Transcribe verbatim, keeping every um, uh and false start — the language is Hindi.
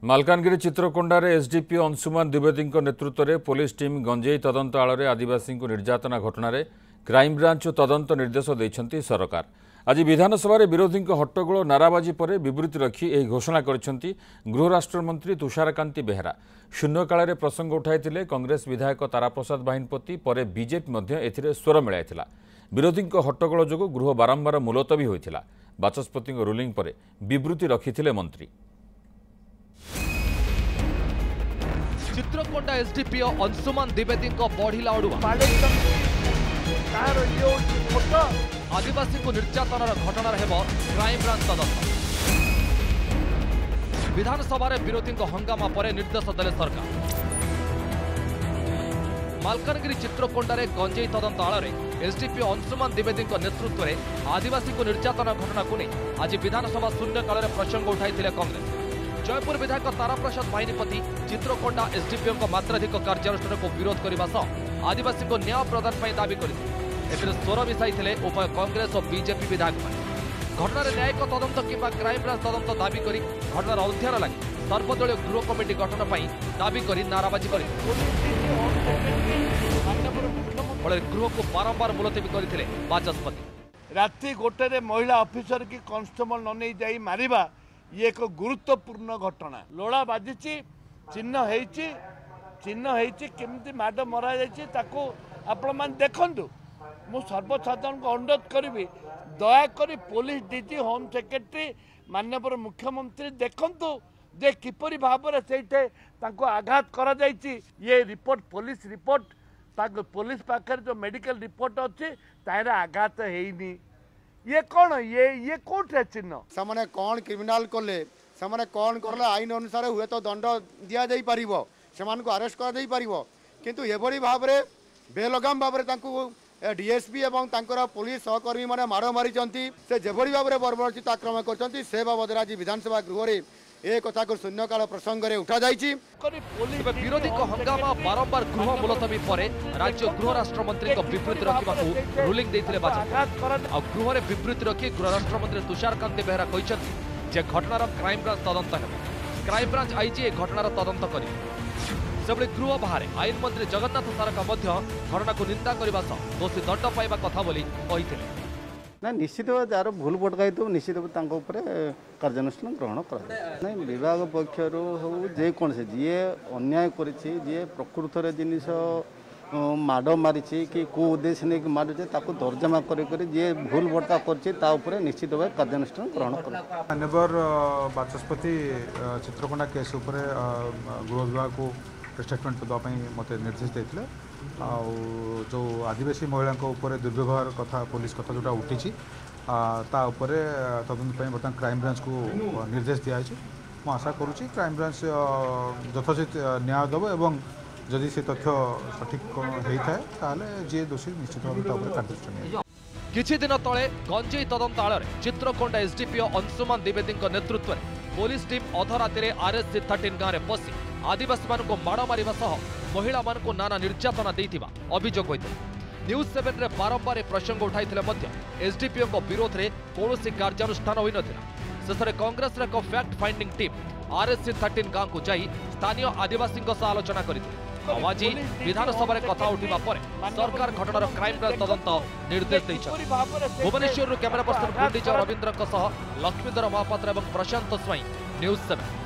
मालकानगिरी चित्रकोंडारे एसडीपी अंशुमान द्विवेदी नेतृत्व में पुलिस टीम गंजेई तदंत आड़ आदिवासी निर्यातना घटन क्राइमब्रांच तदंत निर्देश देइछंती सरकार। आज विधानसभा विरोधी हट्टगोल नाराबाजी पर विवृत्ति रखी यह घोषणा करिसेंती गृह राष्ट्रमंत्री तुषारकांति बेहेरा। शून्यकाल प्रसंग उठाई कांग्रेस विधायक ताराप्रसाद बाहिनपति पर बीजेपी एथिरे स्वर मिलाइथिला। विरोधी हट्टगोल जो गृह बारंबार मुलतवी होइथिला। बाचस्पति रुलिंग पर विवृत्ति रखिथिले मंत्री। चित्रकोंडा एसडीपी अंशुमान द्विवेदी बढ़िला अड़ुआ आदिवासी को निर्यातन घटनार हेब क्राइमब्रांच तदंत। विधानसभा विरोधी हंगामा पर निर्देश देले सरकार। मालकानगिरी चित्रकोंडारे गंजेई तदंत आड़ एसडीपी अंशुमान द्विवेदी नेतृत्व में आदिवासी को निर्यातन घटना को नहीं आज विधानसभा शून्यकाल प्रसंग उठाई कांग्रेस। जयपुर विधायक ताराप्रसाद बाहिनीपति चित्रकोंडा एसडीपी मात्राधिक कार्यानुष्ठान को विरोध करने सह आदिवासी को न्याय प्रदान पर दाबी करते स्वर मिसाई उभय कांग्रेस और बीजेपी विधायक घटना न्यायिक तदंत किंबा क्राइमब्रांच तदंत दाबी कर घटनार अध्ययन लगी सर्वदलीय गृह कमिटी गठन पर दाबी कर नाराबाजी कर गृह को बारंबार मुलतवी करते बाचस्पति। राति गोटे महिला ऑफिसर की कांस्टेबल न नहीं जाई मारिबा ये एक गुरुत्वपूर्ण घटना। लोड़ा बाजी चिन्ह होइछि चिन्ह होइछि केमती माड मरा जाइछि ताको आपण मान देखंतु। मु सर्वसाधारण को अनुरोध करी दयाकोरी पुलिस डीजी होम सेक्रेटरी माननीय मुख्यमंत्री देखंतु जे किपरि भाव से आघात करा जाइछि। ये रिपोर्ट पुलिस रिपोर्ट ताको पुलिस पाखे जो मेडिकल रिपोर्ट अच्छी तार आघात हेनी। ये कौन ये ये कोठे चिन्ह से कौन क्रिमिनाल कले से कौन करले आईन अनुसार हुए तो दंड दिया जाई परिबो से अरेस्ट कर देई परिबो किंतु एभली भाव रे बेलगाम भाव रे तांको डीएसपी एवं तांकर पुलिस सहकर्मी माने मार मारी से जेभली भाव रे बर्बरचित आक्रमण करचंती से बाबद आज विधानसभा गृह रे ए कथा को शून्यकाल प्रसंग रे उठा जाइछि। विरोधी को हंगामा बारंबार गृह मुलतवी पर राज्य गृह राष्ट्र मंत्री को विवृत्ति रखा रूलिंग देथिले बाचस्पति। आ गृह रे विवृत्ति रखी गृह राष्ट्र मंत्री तुषारकांति बेहेरा कहिसंती जे घटनार क्राइमब्रांच तदंत हेबो। क्राइमब्रांच आईजी ए घटनार तदंत करिबो। सेबळे गृह बाहर आईन मंत्री जगन्नाथ सारका मध्य घटना को निंदा करबा सह दोषी दंड पाइबा कथा बोली कहिथिले। ना निश्चित जार भूल भटकाई तो निश्चित कार्यानुष्ठान ग्रहण कर विभाग पक्षर हो जेकोसी जी अन्याय करी प्रकृत जिनस माड़ मारी कि कौ उद्देश्य नहीं मारे तर्जमा कर भूल भटका कर निश्चित भाव कार्यानुष्ठान ग्रहण कर। माननीय बाचस्पति चित्रकोंडा केस गृह विभाग को स्टेटमेंट देवाई मत निर्देश देते जो आदिवासी महिला दुर्व्यवहार कथा पुलिस कथा जोटा उठी तदंत बर्तमान क्राइमब्रांच को निर्देश दिखाई। मुझे आशा करुँच क्राइमब्रांच यथोचित न्याय देव एवं जदि से तथ्य सठिक होता है जी दोषी निश्चित भाव कार्यानुष्ठान। किछि दिन तले गंजेई तदंत आड़ चित्रकोंडा एसडीपी अंशुमान द्विवेदी नेतृत्व में पुलिस टीम अधराति आरएस थर्टीन गाँव में पशि आदिवासी मान को माड़ मारिबा सह महिला मान को नाना निर्यातना देइथिबा अभियोग होइथिला। न्यूज सेवन रे बारंबार प्रसंग उठाइथिले मध्य एसडीपी विरोध में कौनसी कार्यानुष्ठान होई नथिला। शेषे कांग्रेस एक fact finding team RS thirteen गाँव को जाई स्थानीय आदिवासी सह आलोचना करथिले। आज विधानसभा कथा उठा पर सरकार घटनार क्राइमब्रांच तदंत निर्देश दैछथि। भुवनेश्वर कैमरा पर्सन गुंडीचा रवींद्र लक्ष्मीधर महापात्र और प्रशांत स्वाई न्यूज सेवन।